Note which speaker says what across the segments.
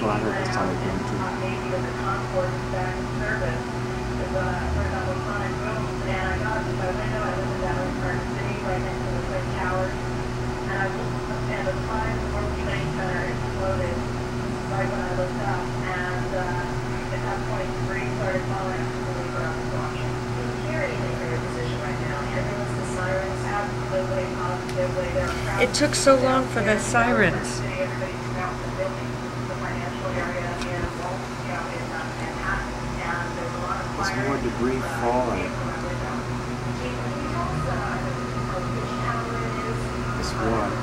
Speaker 1: what I heard this time again too.
Speaker 2: Maybe the Concord is back in service. For example, Sonic Boom, and I got to my window. I live in Dallas, Park City, right next to the Twin Towers. And the time the World Trade Center exploded right when I looked up. And at that point, debris started falling out from the where I was watching.
Speaker 3: Do you hear anything from your position right now? Everyone's the sirens.
Speaker 2: Absolutely, positively.
Speaker 4: It took so long for the sirens.
Speaker 2: Everybody's out in the buildings, the financial area, and Wall Street, in Manhattan. And there's a lot of fire.
Speaker 1: There's more debris falling. This one.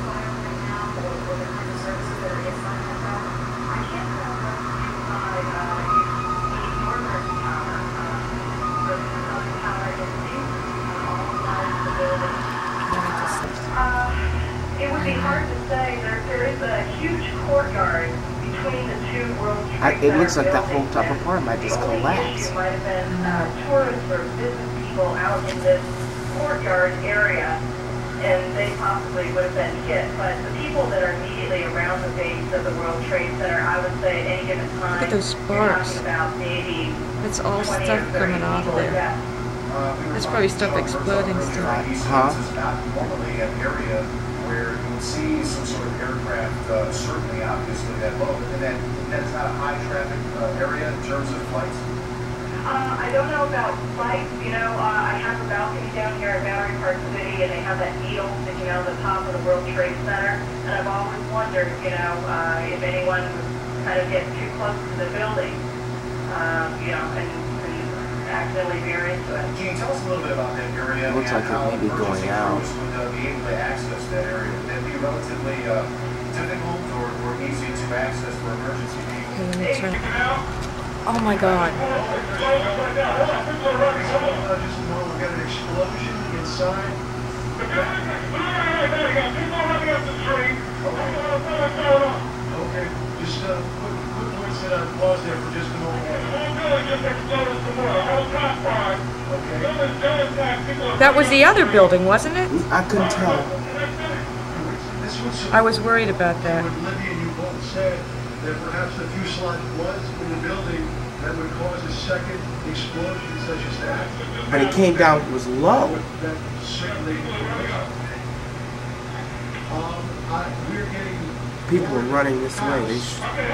Speaker 2: It would be hard to say. There is a huge courtyard between the two World Trade
Speaker 1: It looks like that whole
Speaker 2: buildings,
Speaker 1: top
Speaker 2: and
Speaker 1: part might just
Speaker 2: the only
Speaker 1: collapse.
Speaker 2: issue might have been tourists or business people out in this courtyard area, and they possibly would have been hit. But the people that are immediately around the base of the World Trade Center, I would say at any given time,
Speaker 4: Look at those
Speaker 2: you're
Speaker 4: sparks.
Speaker 2: talking about maybe
Speaker 4: It's all
Speaker 2: 20
Speaker 4: stuff
Speaker 2: or 30
Speaker 4: coming out of
Speaker 2: people
Speaker 4: there.
Speaker 2: dead.
Speaker 4: There's probably stuff exploding still.
Speaker 1: Huh?
Speaker 5: This is not normally an area where you would see some sort of aircraft, certainly, obviously, that low. And that's not a high traffic area in terms of flights?
Speaker 2: I don't know about flights. You know, I have a balcony down here at Battery Park City, and they have that needle sticking out of the top of the World Trade Center. And I've always wondered, you know, if anyone was kind of getting too close to the building, you know, and accidentally veer into it.
Speaker 5: Can you tell us a little bit about that area?
Speaker 1: It looks like it
Speaker 5: how
Speaker 1: may be going
Speaker 5: emergency
Speaker 1: out.
Speaker 5: crews would be able to access that area? Would that be relatively difficult or easy to access for emergency people?
Speaker 4: Okay, let me turn. Oh my God.
Speaker 6: Just know we got an explosion inside. Okay, just quick sit on pause there for just a moment.
Speaker 4: That was the other building, wasn't it?
Speaker 1: I couldn't tell.
Speaker 4: I was worried about that.
Speaker 6: What Libby and you both said, that perhaps the fuselage was in the building that would cause a second explosion such as that.
Speaker 1: But it came down, it was low.
Speaker 6: That certainly we're getting...
Speaker 1: People were running this way.
Speaker 6: Everybody's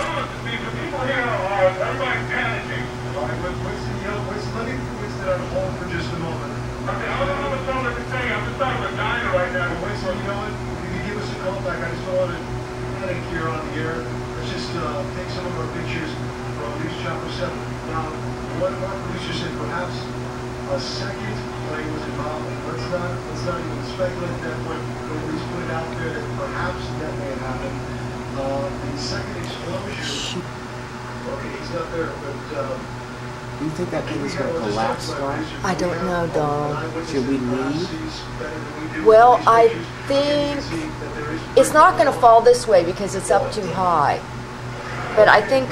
Speaker 6: panicking. All right, let me put that on hold for just a moment.
Speaker 7: Okay, I don't know what's wrong with the thing. I'm just out of a diner right now.
Speaker 6: Winston, you know what? If you give us a call back, I just don't want to panic here on the air. Let's just take some of our pictures from News Chopper 7. Now, one of our producers said perhaps a second plane was involved. Let's not even speculate that, but nobody's put it out there that perhaps that may have happened. The second explosion. Okay, he's not there, but.
Speaker 1: Do you think that thing is going to collapse, Dawn?
Speaker 8: I don't know, Dawn.
Speaker 1: Should we leave?
Speaker 8: Well, I think it's not going to fall this way because it's up too high. But I think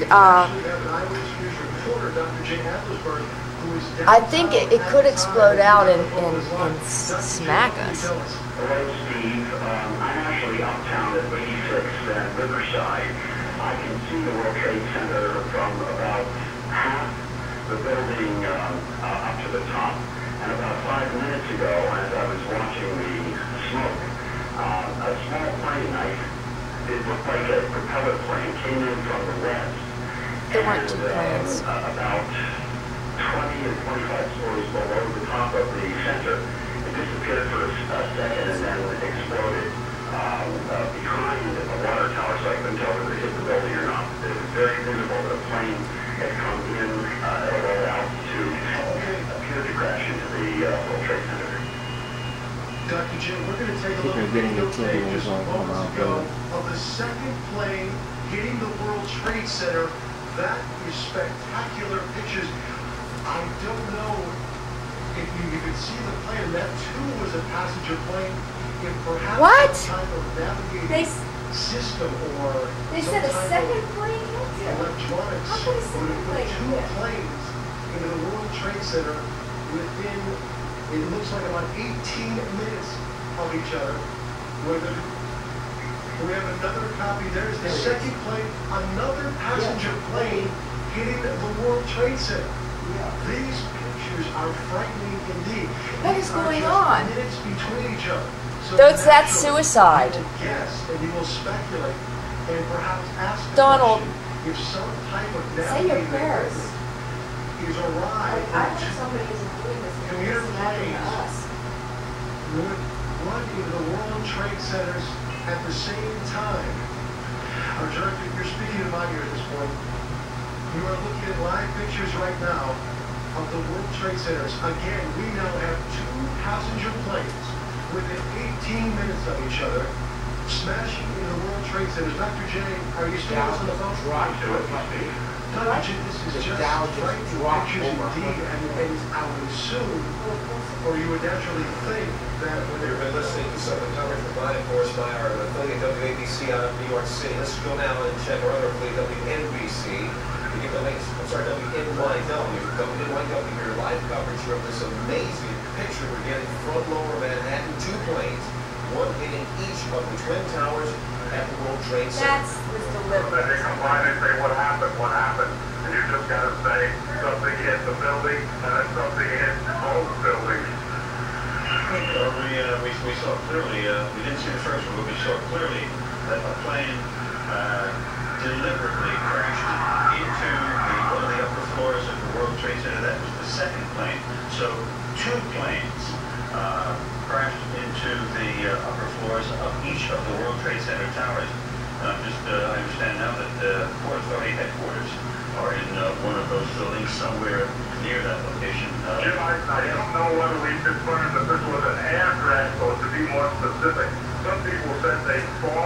Speaker 8: it could explode out and smack us.
Speaker 9: Hello, Steve. I'm actually uptown at 86 and Riverside. I can see the World Trade Center from about half the building up to the top. And about 5 minutes ago, as I was watching the smoke, a small plane, it looked like a propeller plane, came in from the west.
Speaker 8: There weren't two planes.
Speaker 9: About 20 and 25 stories below the top of the center. It disappeared for a second and then exploded behind a water tower, so I couldn't tell whether it hit the building or not. It was very visible that a plane had come in at a low altitude, appeared to crash into the World Trade Center.
Speaker 6: Dr. Jim, we're going to take a look at video tape just moments ago of the second plane hitting the World Trade Center. That is spectacular pictures. I don't know if you could see the plane. That too was a passenger plane. If perhaps some type of navigating system or
Speaker 3: They
Speaker 6: some
Speaker 3: said a
Speaker 6: type
Speaker 3: second
Speaker 6: of
Speaker 3: plane hit?
Speaker 6: electronics
Speaker 3: How could a
Speaker 6: would
Speaker 3: second
Speaker 6: have put
Speaker 3: plane
Speaker 6: two
Speaker 3: hit?
Speaker 6: planes into the World Trade Center within, it looks like about 18 minutes of each other. Where the And we have another copy. There's the second plane, another passenger plane hitting the World Trade Center. These pictures are frightening indeed.
Speaker 8: What is
Speaker 6: These are
Speaker 8: going
Speaker 6: just
Speaker 8: on?
Speaker 6: minutes between each other. So
Speaker 8: That's
Speaker 6: naturally,
Speaker 8: suicide.
Speaker 6: You will guess and you will speculate and perhaps ask the
Speaker 8: Donald,
Speaker 6: question if some type of
Speaker 8: say your
Speaker 6: navigating
Speaker 8: prayers.
Speaker 6: equipment is arrived.
Speaker 8: I hope somebody isn't doing this because
Speaker 6: Commuter
Speaker 8: this is happening to
Speaker 6: planes.
Speaker 8: us.
Speaker 6: Would run into the World Trade Centers at the same time. Our director, you're speaking in my ear at this point. You are looking at live pictures right now of the World Trade Centers. Again, we now have two passenger planes within 18 minutes of each other smashing into the World Trade Centers. Dr. J, are you still on the phone?
Speaker 1: Dropped.
Speaker 6: Dr. J, this is
Speaker 1: The
Speaker 6: just
Speaker 1: Dow just
Speaker 6: frightening
Speaker 1: dropped
Speaker 6: pictures
Speaker 1: over
Speaker 6: indeed, and I would assume, or you would naturally think that when
Speaker 10: You've been listening to some of the coverage provided for us by our affiliate WABC out of New York City. Let's go now and check our other affiliate WNBC. We get the links, I'm sorry, WNYW. WNYW here, live coverage of this amazing picture we're getting from Lower Manhattan. Two planes, one hitting each of the Twin Towers at the World Trade Center.
Speaker 8: That's was
Speaker 7: Then
Speaker 8: deliberate.
Speaker 7: they come by and they say, what happened? What happened? And you just got to say, something hit the building, and then something hit both buildings.
Speaker 11: We saw clearly, we didn't see the first one, but we saw clearly that a plane deliberately crashed into one of the upper floors of the World Trade Center. That was the second plane. So two planes crashed into the upper floors of each of the World Trade Center towers. I understand now that the Port Authority headquarters are in one of those buildings somewhere near that location.
Speaker 7: Jim, I don't know whether we confirmed that this was an air crash, or to be more specific, some people said they saw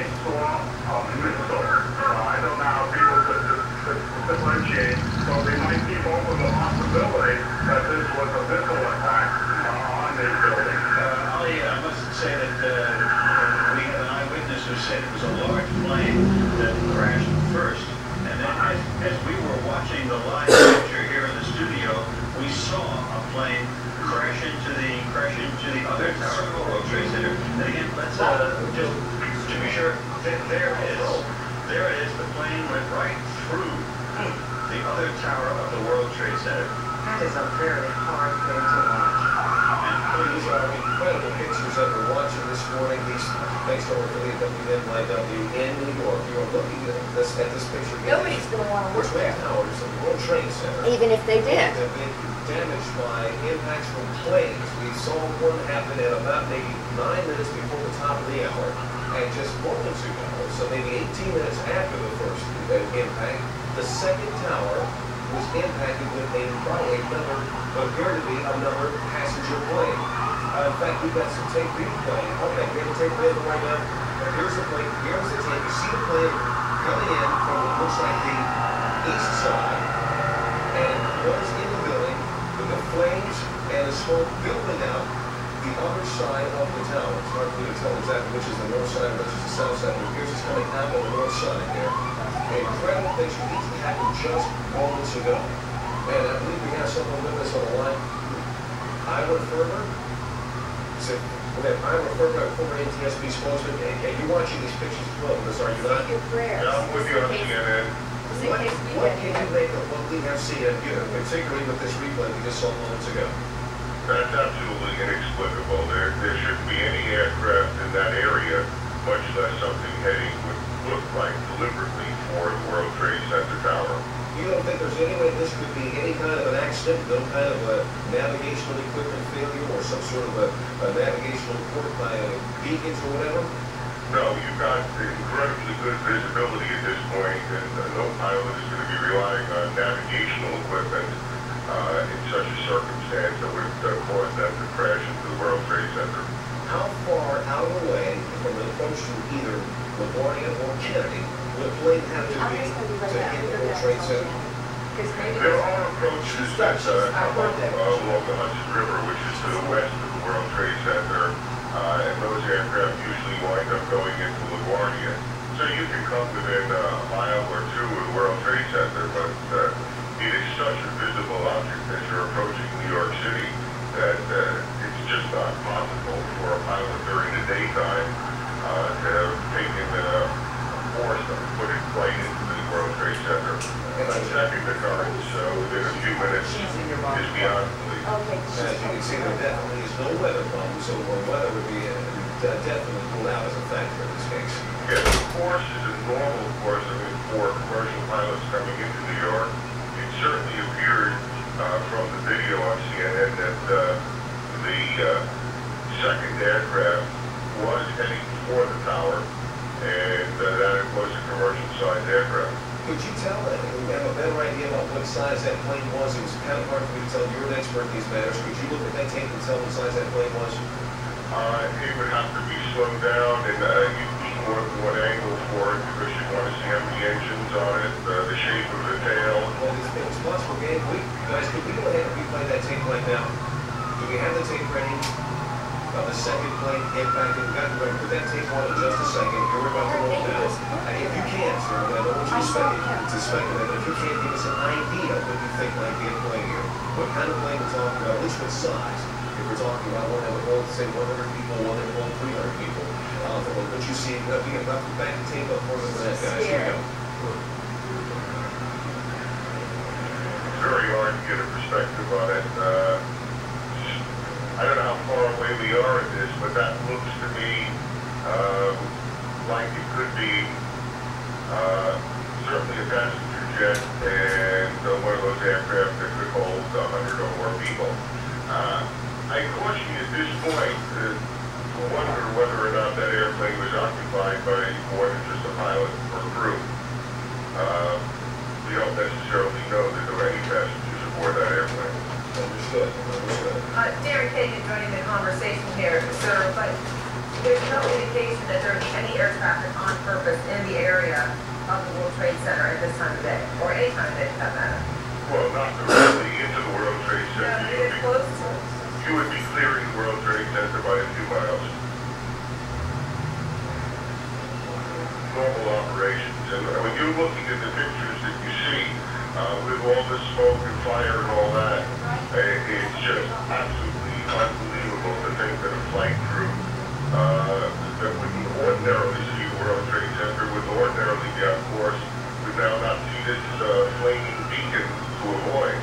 Speaker 7: a missile. I don't know how people could differentiate, so they might keep open the possibility that this was a missile attack on this building.
Speaker 11: I must say that we have an eyewitness who said it was a large plane that crashed first. And then as we were watching the live picture here in the studio, we saw a plane crash into the other tower of the World Trade Center. And again, let's just to be sure, there it is. The plane went right through the other tower of the World Trade Center.
Speaker 3: That is a very hard thing to watch.
Speaker 10: These are incredible pictures that we're watching this morning. These, thanks to our affiliate WNYW in New York. You are looking at this picture.
Speaker 8: Nobody's going to want to
Speaker 10: The
Speaker 8: work
Speaker 10: Twin
Speaker 8: there,
Speaker 10: Towers of the World Trade Center.
Speaker 8: even if they did.
Speaker 10: Have been damaged by impacts from planes. We saw one happen at about maybe 9 minutes before the top of the hour, and just moments ago, so maybe 18 minutes after the first impact, the second tower was impacted with probably another, what appeared to be another passenger plane. In fact, we've got some tape replaying. Okay, we have a tape playing right now. Here's the plane. Here's the tape. You see the plane coming in from what looks like the east side, and was in the building with the flames and the smoke building out the other side of the tower. It's hard for me to tell exactly which is the north side and which is the south side, but here's what's coming out of the north side there. An incredible picture. These happened just moments ago. And I believe we have someone with us on the line. Ira Ferber. We have Ira Ferber, former NTSB spokesman. And you're watching these pictures as well, because are you not?
Speaker 8: Say your prayers.
Speaker 7: Yeah, I'm with you on CNN.
Speaker 10: What can you make of what we have seen, particularly with this replay we just saw moments ago?
Speaker 7: That's absolutely inexplicable. There shouldn't be any aircraft in that area, much less something heading what looked like deliberately for the World Trade Center tower.
Speaker 10: You don't think there's any way this could be any kind of an accident, no kind of a navigational equipment failure, or some sort of a navigational port by beacons or whatever?
Speaker 7: No, you've got incredibly good visibility at this point, and no pilot is going to be relying on navigational equipment in such a circumstance that would cause them to crash into the World Trade Center.
Speaker 10: How far out of the way from the approach to either LaGuardia or Kennedy would a plane have to be to hit the World Trade Center?
Speaker 7: There are approaches that come up along the Hudson River, which is to the west of the World Trade Center, and those aircraft usually wind up going into LaGuardia. So you can come within a mile or two of the World Trade Center, but it is such a visible object as you're approaching New York City that it's just not possible for a pilot during the daytime to have taken constantly.
Speaker 10: As you can see, there definitely is no weather problem, so weather would be definitely pulled out as a factor in this case.
Speaker 7: Yeah, the course is a normal course. I mean, for commercial pilots coming into New York, it certainly appeared from the video on CNN that the second aircraft was heading for the tower, and that it was a commercial-sized aircraft.
Speaker 10: Could you tell that? We have a better idea about what size that plane was. It was kind of hard for me to tell. You're an expert in these matters. Could you look at that tape and tell what size that plane was?
Speaker 7: It would have to be slowed down, and you'd need more than one angle for it because you'd want to see how many engines on it, the shape of the tail.
Speaker 10: Well, it's possible, Gabe. Guys, could we go ahead and replay that tape right now? Do we have the tape ready? The second plane impact. We've got to put that tape on in just a second. You're about to roll down. If you can't, sir, I don't want you to speculate, but if you can't give us an idea of what you think might be a plane here, what kind of plane we're talking about, at least what size. If we're talking about one that would hold, say, 100 people, one that would hold 300 people, what you see, we can back the tape up for that, guys. Here we go.
Speaker 7: It's very hard to get a perspective on it. I don't know how far away we are at this, but that looks to me like it could be certainly a passenger jet and one of those aircraft that could hold 100 or more people. I caution you at this point to wonder whether or not that airplane was occupied by more than just a pilot or crew. We don't necessarily know that there were any passengers aboard that airplane.
Speaker 10: Understood.
Speaker 3: Darren Kagan joining the conversation here, sir, but there's no indication that there's any air traffic on purpose in the area of the World Trade Center at this time of day, or any time of day for that matter.
Speaker 7: Well, not directly into the World Trade Center. You would be clearing the World Trade Center by a few miles. Normal operations. And when you're looking at the pictures that you see, with all the smoke and fire and all that, it's just absolutely unbelievable to think that a flight crew that wouldn't ordinarily see the World Trade Center would ordinarily be on course would now not see this flaming beacon to avoid.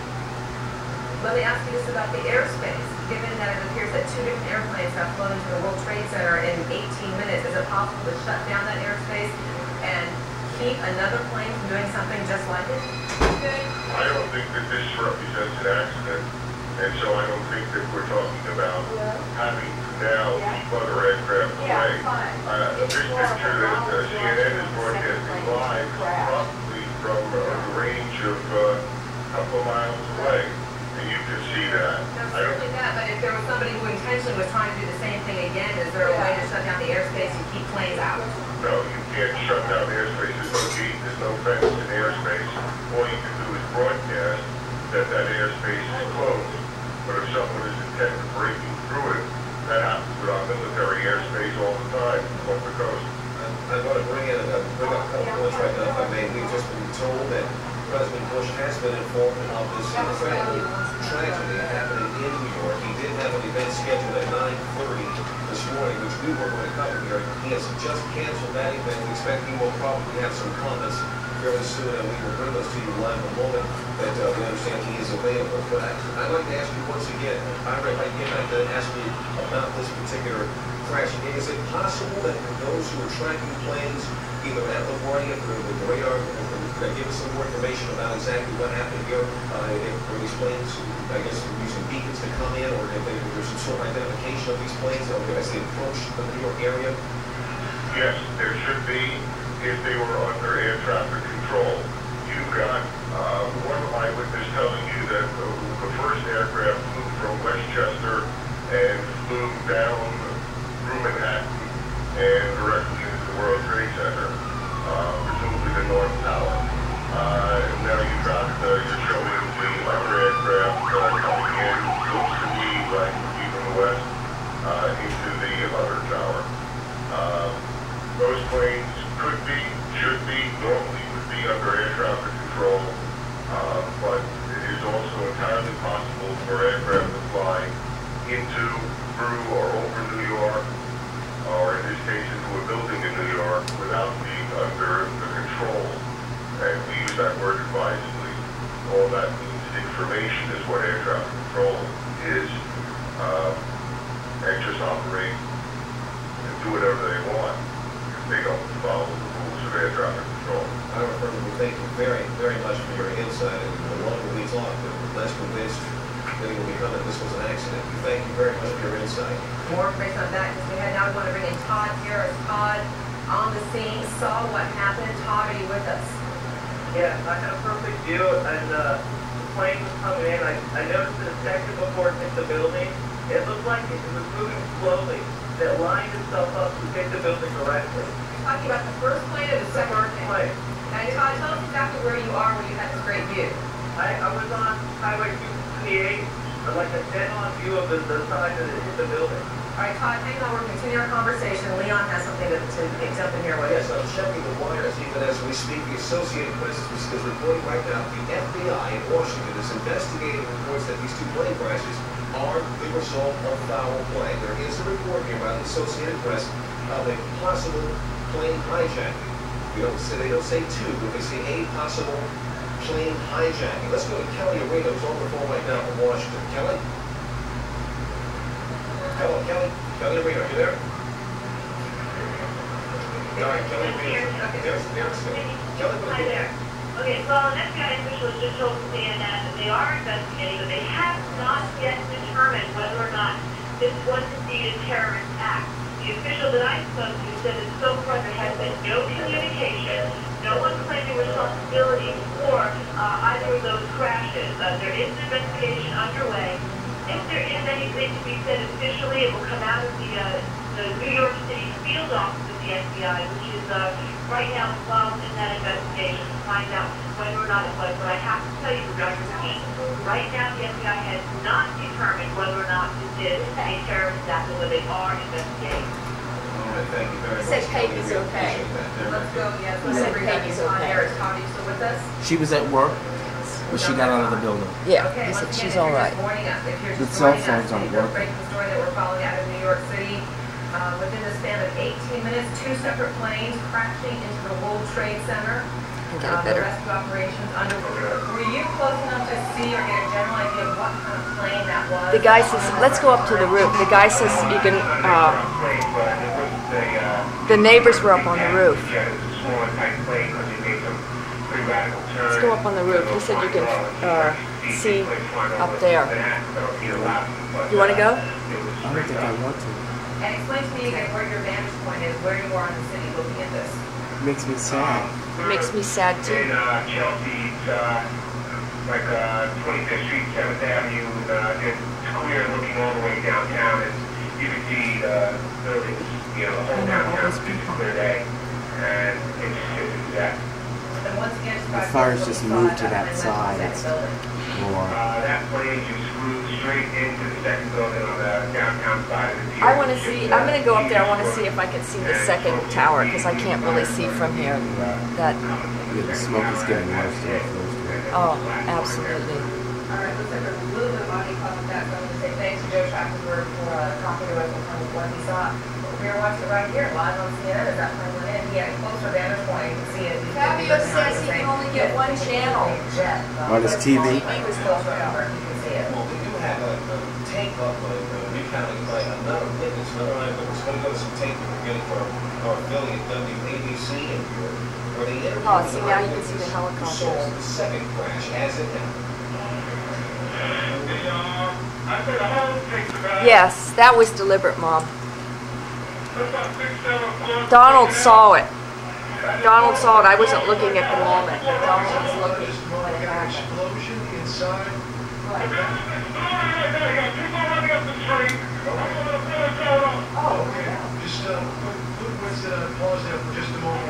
Speaker 3: Let me ask you this about the airspace. Given that it appears that 2 different airplanes have flown into the World Trade Center in 18 minutes, is it possible to shut down that airspace and keep another plane from doing something just like it?
Speaker 7: I don't think that this represents an accident, and so I don't think that we're talking about having to now keep other aircraft away. This picture that CNN is broadcasting live is probably from a range of a couple of miles away, and you can see that.
Speaker 3: No, certainly that, but if there was somebody who intentionally was trying to do the same thing again, is there a way to shut down the airspace and keep planes out?
Speaker 7: No, you can't shut down airspace. There's no gate, there's no fence in airspace. All you can do is broadcast that that airspace is closed. But if someone is intent on breaking through it, that happens with our military airspace all the time off the coast.
Speaker 10: I want to bring up a couple points right now, if I may. We've just been told that President Bush has been informed of this incredible tragedy happening in New York. He did have an event scheduled at 9:30 this morning, which we were going to cover here. He has just canceled that event. We expect he will probably have some comments fairly soon, and we will bring those to you live in a moment that we understand he is available. But I'd like to ask you once again, Ira, if I can get back to ask you about this particular crash. Is it possible that those who are tracking planes, either at LaGuardia or the radar, give us some more information about exactly what happened here? Were these planes, I guess, using beacons to come in, or if there's some sort of identification of these planes as they approach the New York area?
Speaker 7: Yes, there should be, if they were under air traffic control. You've got one eyewitness telling you that the first aircraft flew from Westchester and flew down through Manhattan and directly into the World Trade Center, presumably the North Tower. Now you've got, you're showing the other aircraft coming in, looks to me like from the west, into the other tower. Those planes could be, should be, normally would be under air traffic control, but it is also entirely possible for aircraft to fly into, through, or over New York, or in this case into a building in New York, without being under the control. And we use that word advisedly. All that means information is what air traffic control is and just operate and do whatever they want if they don't follow the rules of air traffic control.
Speaker 10: I refer to thank you very, very much for your insight. And the longer we talk, the less convinced that it will become that this was an accident. We thank you very much for your insight.
Speaker 3: More information on that because we had now we want to bring in Todd here. As Todd on the scene saw what happened. Todd, are you with us?
Speaker 12: Yeah, I had a perfect view, and the plane was coming in. I noticed it a second before it hit the building. It looked like it was moving slowly. It lined itself up to hit the building directly.
Speaker 3: You're talking about the first plane or the second plane? Now, Todd, tell us exactly where you are when you had this great view.
Speaker 12: I was on Highway 228, like a dead-on view of the side that it hit the building.
Speaker 3: All right, Todd, hang on. We're continuing our conversation. Leon has something to jump in here with.
Speaker 10: Yes, I'm checking the wires even as we speak. The Associated Press is reporting right now the FBI in Washington is investigating reports that these two plane crashes are the result of foul play. There is a report here by the Associated Press of a possible plane hijacking. They don't say two, but they say a possible plane hijacking. Let's go to Kelly Arena, who's on the phone right now from Washington. Kelly? Hello, Kelly. Kelly Arena, are you there? All right, Kelly Arena. Kelly,
Speaker 2: Hi there. Okay, well, an FBI official just told CNN that they are investigating, but they have not yet determined whether or not this was indeed a terrorist act. The official that I spoke to said that so far there has been no communication, no one claiming responsibility for either of those crashes. There is an investigation underway. If there is anything to be said officially, it will come out of the New York City field office of the FBI, which is right now involved in that investigation to find out whether or not it was. But I have to tell you, Dr. Pete, right now the FBI has not determined whether or not this is a terrorist act, although they are investigating.
Speaker 10: All right, thank you very much.
Speaker 8: He said Peggy's okay.
Speaker 3: Let's go, yes.
Speaker 8: He said Peggy's okay.
Speaker 3: Todd, are you still with us?
Speaker 1: She was at work when she got out of the building.
Speaker 8: Yeah,
Speaker 3: Okay,
Speaker 8: he said
Speaker 3: once
Speaker 8: she's
Speaker 3: again,
Speaker 8: all right.
Speaker 1: The cell phones aren't
Speaker 3: the
Speaker 1: working.
Speaker 3: breaking story that we're following out of New York City. Within the span of 18 minutes, two separate planes crashing into the World Trade Center.
Speaker 8: Get it
Speaker 3: The
Speaker 8: better.
Speaker 3: rescue operations underway. Were you close enough to see or get a general idea of what kind of plane that was?
Speaker 8: The guy says, let's go up to the roof. The guy says you can, the neighbors were up on the roof. Let's go up on the roof. He said you can see up there. You want to go?
Speaker 1: I don't think I want to.
Speaker 3: And explain to me again where your vantage point is, where you are in the city looking at this.
Speaker 1: It makes me sad.
Speaker 8: It makes me sad too.
Speaker 7: In Chelsea, like 25th Street, 7th Avenue, it's clear looking all the way downtown, and you can see the buildings, you know, the whole downtown street is clear day, and it's just exact.
Speaker 3: And once again,
Speaker 1: The fire's just moved to that side. It's more.
Speaker 7: That plane you screwed straight into the second building on the downtown side of the pier.
Speaker 8: I want to see, I'm going to go up there. I want to see if I can see the second tower because I can't really see from here. That.
Speaker 1: Yeah, the smoke is getting worse than it first.
Speaker 8: Oh, absolutely.
Speaker 3: All right, looks like there's a little bit of audio contact. So I'm going to say thanks to Joe Trachtenberg for talking to us on what he saw. We were watching it right here, live on CNN as that plane went in. He had a closer vantage point. You can see it.
Speaker 8: Fabio says he can only get one channel.
Speaker 1: On his TV?
Speaker 3: He was closer, however, you can see it.
Speaker 10: Well, we do have a tape up recounting by another witness, another eyewitness. Going to go to some tape that we're getting from our affiliate WABC in Europe, where they interviewed
Speaker 8: Oh, see, now you can see the helicopter.
Speaker 10: who saw the second crash as it happened.
Speaker 8: Yes, that was deliberate, Mom. Donald saw it. Donald saw it. I wasn't looking at the moment. Donald was looking when it happened.
Speaker 6: Explosion inside. Okay, just put pause there for just a moment.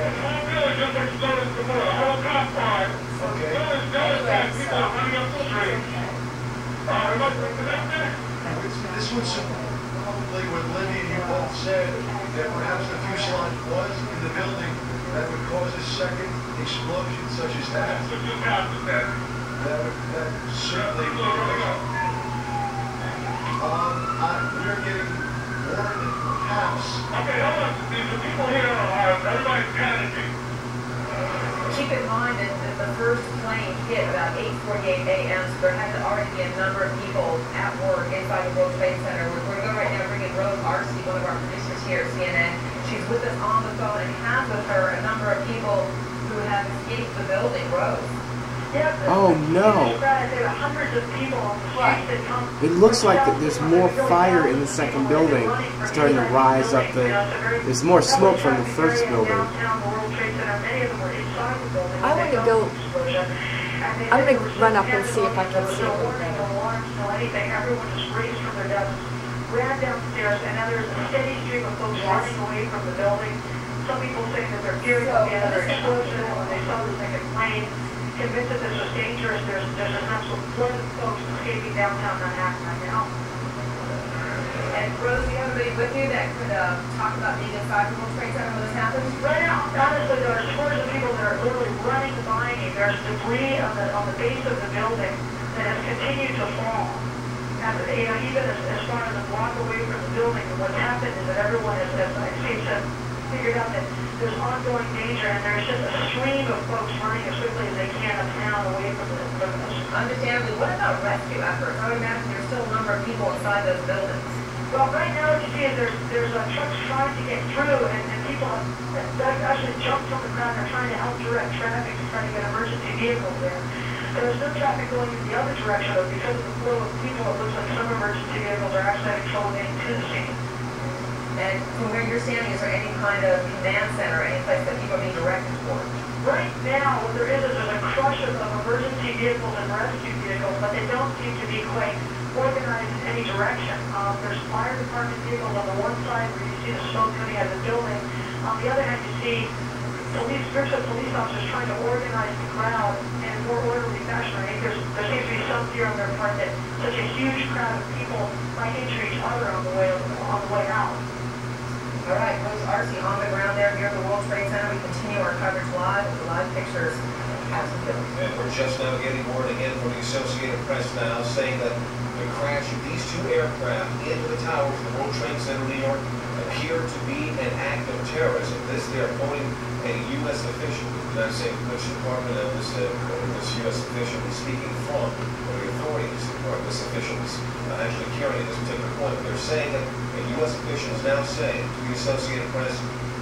Speaker 6: This was probably what Libby and you both said, that perhaps the fuselage was in the building that would cause a second explosion such as that. That certainly be the case. We're getting warned that perhaps.
Speaker 7: Okay, hold on. The people here are, everybody's panicking.
Speaker 3: Keep in mind that the first plane hit about 8:48 a.m. there had to already be a number of people at work inside the World Trade Center. We're going to go right now and bring in Rose Arce, one of our producers here at CNN. She's with us on the phone and has with her a number of people who have escaped the building. Rose.
Speaker 1: Oh no! It looks like that there's more fire in the second building starting to rise up the... There's more smoke from the first building.
Speaker 8: I want to go... I'm going to run up and see if I can see it.
Speaker 2: Everyone just raised from their desks, ran downstairs, and now there's a steady stream of folks running away from the building. Some people say that they're fearing another explosion when they saw the second plane. Convinced that this was dangerous. There's an absolute flood of folks escaping downtown Manhattan right now.
Speaker 3: And Rose, do you have anybody with you that could talk about being inside the World Trade Center when this happened?
Speaker 2: Right now, honestly, there are scores of people that are literally running by me. There's debris on the base of the building that has continued to fall. And even as far as a block away from the building, and what's happened is that everyone has, as Steve said, figured out that there's ongoing danger, and there's just a stream of folks running as quickly as they can uptown away from this.
Speaker 3: Understandably, what about rescue efforts? I would imagine there's still a number of people inside those buildings.
Speaker 2: Well, right now, what you see is there's trucks trying to get through, and people have actually jumped from the crowd. They're trying to help direct traffic to try to get emergency vehicles there. There's no traffic going in the other direction, but because of the flow of people, it looks like some emergency vehicles are actually having trouble getting to the scene.
Speaker 3: And from where you're standing, is there any kind of command center, any place that people are being directed toward?
Speaker 2: Right now, what there is there's a crush of emergency vehicles and rescue vehicles, but they don't seem to be quite organized in any direction. There's fire department vehicles on the one side where you see the smoke coming out of the building. On the other hand, you see groups of police officers trying to organize the crowd in a more orderly fashion. I think there seems to be some fear on their part that such a huge crowd of people might injure each other on the way out.
Speaker 3: All right, Rose Arce on the ground there near the World Trade Center. We continue our coverage live with the live pictures.
Speaker 10: And we're just now getting word again from the Associated Press now saying that the crash of these two aircraft into the towers of the World Trade Center, New York, appeared to be an act of terrorism. This, they are quoting a U.S. official, the United States Department of this U.S. official is speaking from the authorities, or this official is actually carrying this particular point. They're saying that a U.S. official is now saying to the Associated Press,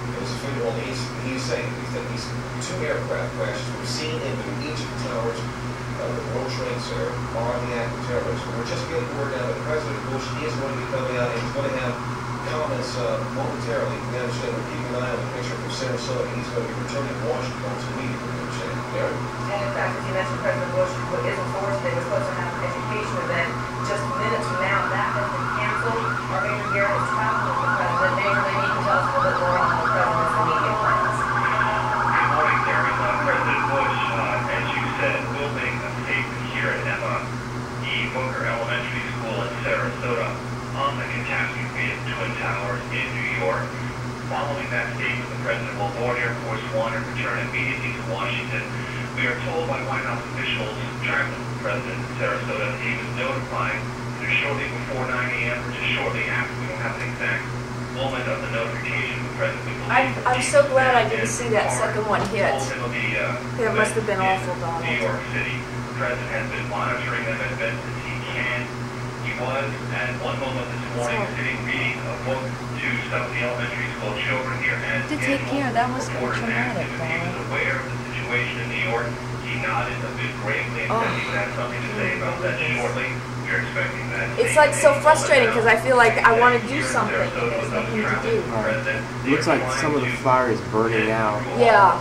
Speaker 10: he's saying that these two aircraft crashes were seen into each of the towers of the World Trade Center are the act of terrorism. We're just getting word now that President Bush is going to be coming out and he's going to have comments momentarily. We understand we're keeping an eye on the picture from Sarasota. He's going to be returning to Washington to meet with him.
Speaker 3: And in fact, as you mentioned, President Bush is in Florida. They were supposed to have an education event just minutes from now. That has been canceled. Our Major Garrett is traveling with the President. Major, maybe you can tell us a little bit more on the President's immediate plans.
Speaker 11: Good morning, Gary. President Bush, as you said, will make a statement here at Emma E. Booker Elementary School in Sarasota on the catastrophe of Twin Towers in New York. Following that statement, the President will board Air Force One and return immediately to Washington. We are told by White House officials traveling with the President in Sarasota that he was notified either shortly before 9 a.m. or just shortly after. We don't have an exact moment of the notification of the President.
Speaker 8: I'm so glad I didn't see that second one hit. That must have been awful, Donald.
Speaker 11: New York City. The President has been monitoring them as best as he can. He was, at one moment this morning, sitting reading a book to some of the elementary school children here. And
Speaker 8: to take care, that must be traumatic,
Speaker 11: He was aware of the situation in New York. He nodded a bit gravely and said he would have something to say about that shortly. We're expecting that.
Speaker 8: It's like so frustrating because I feel like I want to do something and there's nothing to do.
Speaker 1: Looks like some of the fire is burning out.
Speaker 8: Yeah.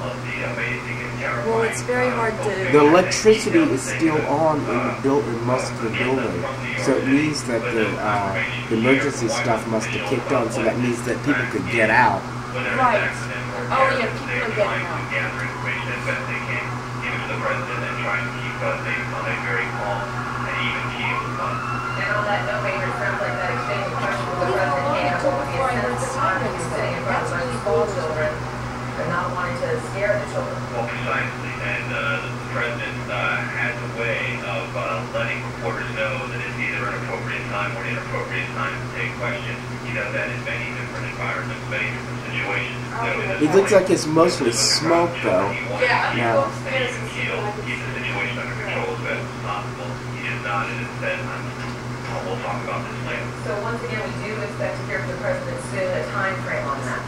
Speaker 8: Well, it's very hard to...
Speaker 1: The electricity is still on in most of the building, so it means that the emergency stuff must have kicked on, so that means that people could get out.
Speaker 8: Right. Oh yeah, people are getting out.
Speaker 3: And on that note, Major, it sounds like that exchange of questions with the President came up with the incentive to honor sitting in front of my school children. They're not wanting to scare the children.
Speaker 11: Well, precisely, and the President has a way of letting reporters know that it's either an appropriate time or an inappropriate time to take questions. He does that in many different environments, many different situations.
Speaker 1: It looks like it's mostly smoke, though.
Speaker 11: Yeah, keep the situation under control as best as possible. He just not, and then we'll talk about this later.
Speaker 3: So once again, we do expect to hear from the president soon, a time frame on that.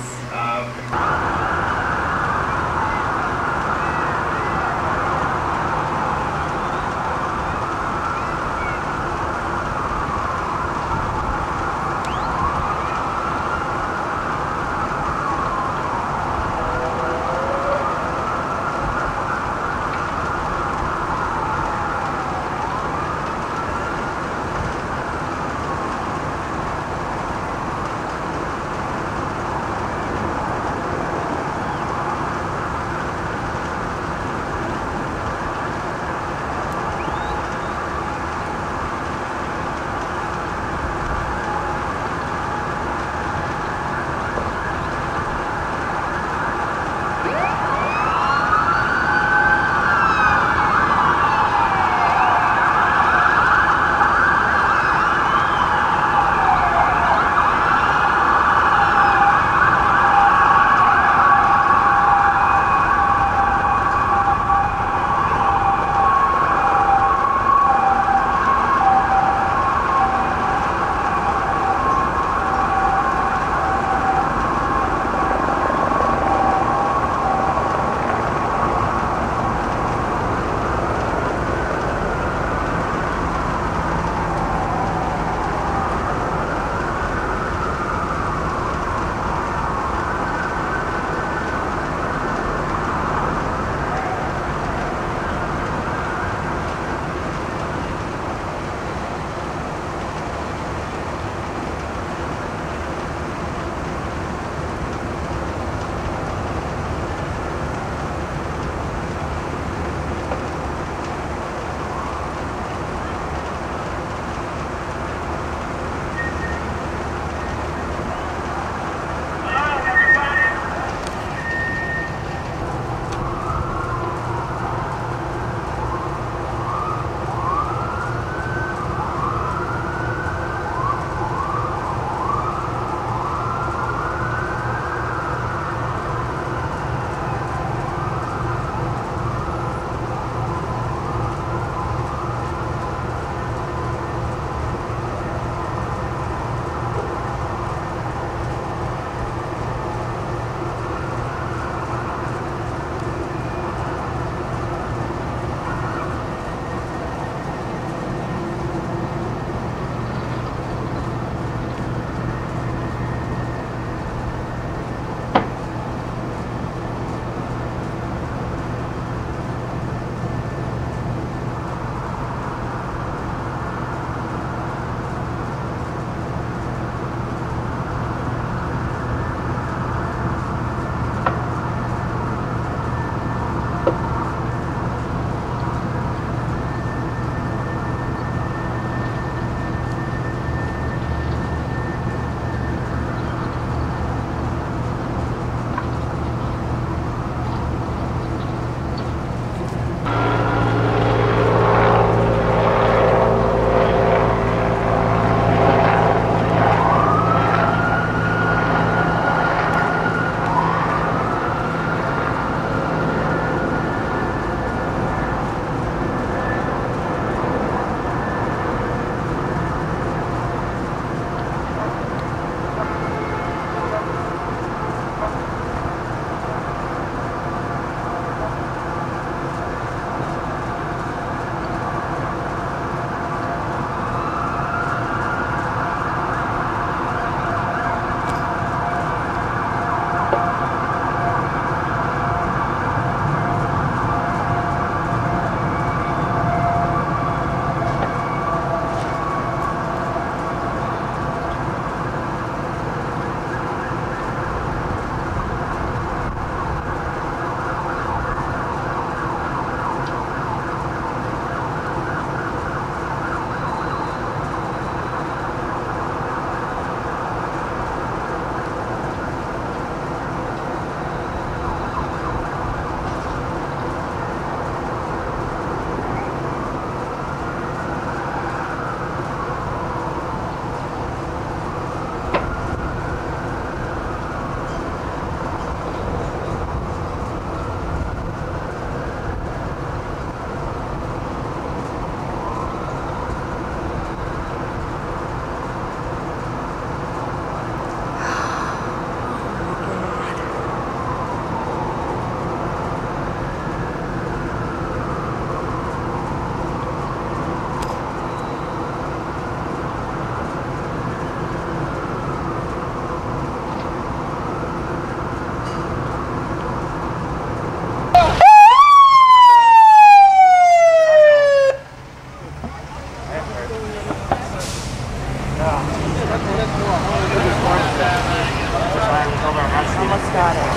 Speaker 8: Almost got it.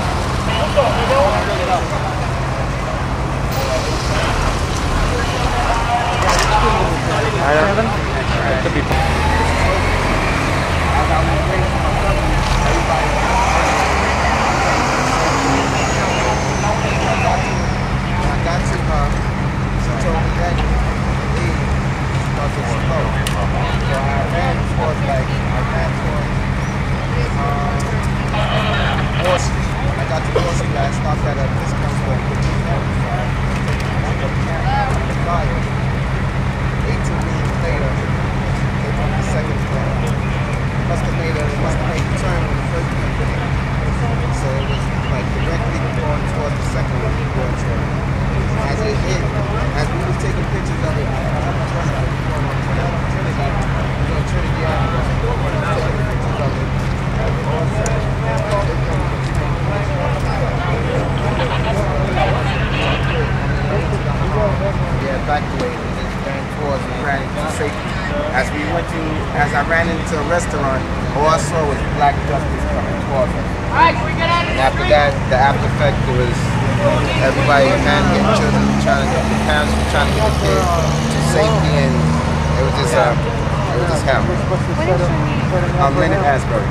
Speaker 1: As I ran into a restaurant, all I saw was black justice coming towards us. And after that, the after effect was everybody getting children, the parents were trying to get the kids to safety, and it was just hell. Leonard Asbury.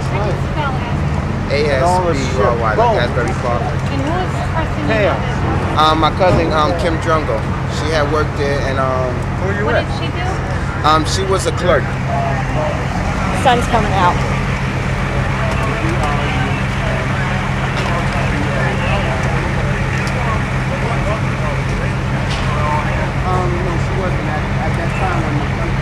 Speaker 1: A-S-B-R-Y, like Asbury Park.
Speaker 13: And who was the person you met?
Speaker 1: My cousin, Kim Drungo. She had worked there, and
Speaker 13: what did she do?
Speaker 1: She was a clerk.
Speaker 8: Sun's coming out.
Speaker 1: No, she wasn't at that time when